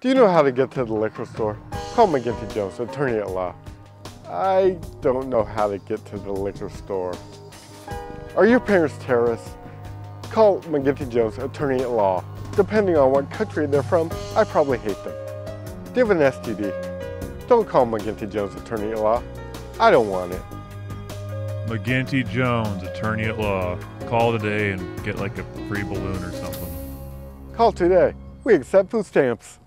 Do you know how to get to the liquor store? Call Migginnty Jones, attorney at law. I don't know how to get to the liquor store. Are your parents terrorists? Call Migginnty Jones, attorney at law. Depending on what country they're from, I probably hate them. Do you have an STD? Don't call Migginnty Jones, attorney at law. I don't want it. Migginnty Jones, attorney at law. Call today and get like a free balloon or something. Call today. We accept food stamps.